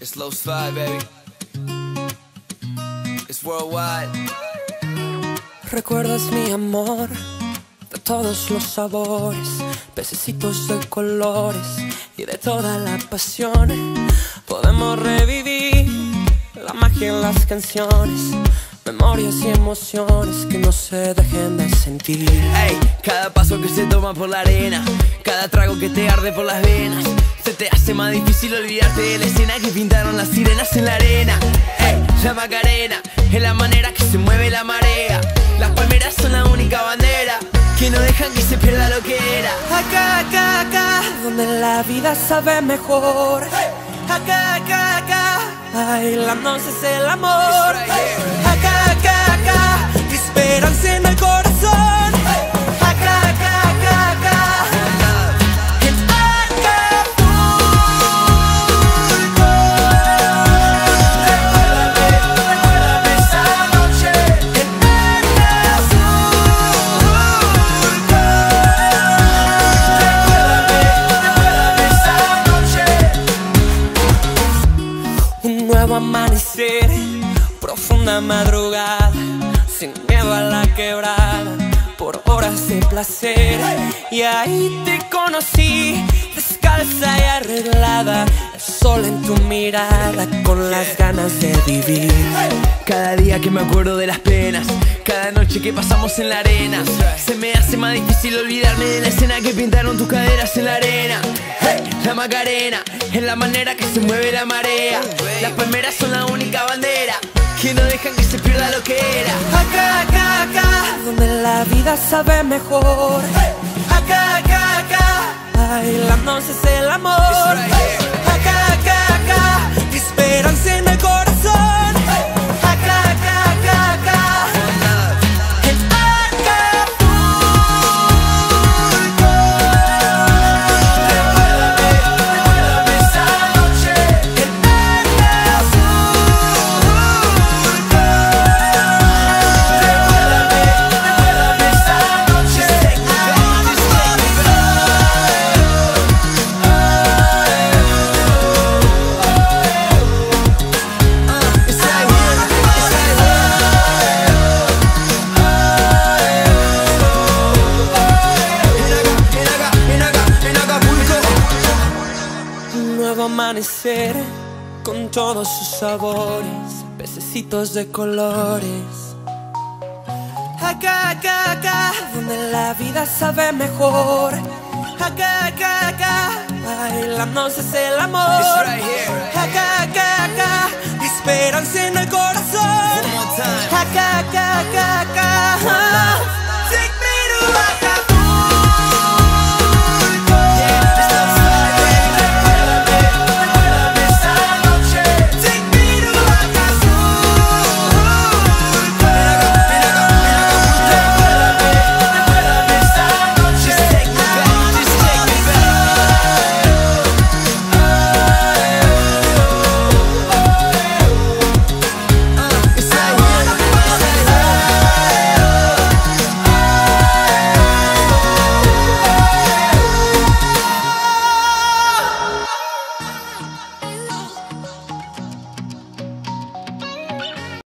It's Low Slide, baby. It's worldwide. Recuerdas mi amor de todos los sabores, pececitos de colores y de toda la pasión. Podemos revivir la magia en las canciones, memorias y emociones que no se dejen de sentir. Ey, cada paso que se toma por la arena, cada trago que te arde por las venas, se te hace más difícil olvidarte de la escena que pintaron las sirenas en la arena. Ey, la Macarena es la manera que se mueve la marea. Las palmeras son la única bandera que no dejan que se pierda lo que era. Acá, acá, acá, donde la vida sabe mejor. Acá, acá, acá, bailándose es el amor. Acá, acá, acá, esperanza en el corazón. Acá, acá, acá, acá, en Acapulco. Recuérdame esa noche en Acapulco. Recuérdame esa noche. Un nuevo amanecer, profunda madrugada, sin miedo a la quebrada, por horas de placer. Y ahí te conocí, descalza y arreglada, el sol en tu mirada, con las ganas de vivir. Cada día que me acuerdo de las penas, cada noche que pasamos en la arena, se me hace más difícil olvidarme de la escena que pintaron tus caderas en la arena. Hey, la Macarena es la manera que se mueve la marea. Las palmeras son la única bandera que no dejan que se pierda lo que era. Acá, acá, acá, donde la vida sabe mejor. Acá, acá, acá, bailándose es el amor. Acá, acá, acá, esperanza en el corazón. Acá, acá, acá, acá, en Acapulco. Recuérdame esa noche en Acapulco. Recuérdame esa noche en Un nuevo amanecer con todos sus sabores, pececitos de colores. Acá, acá, acá, donde la vida sabe mejor. Acá, acá, acá, bailándose es el amor. Acá, acá, acá, esperanza en el corazón.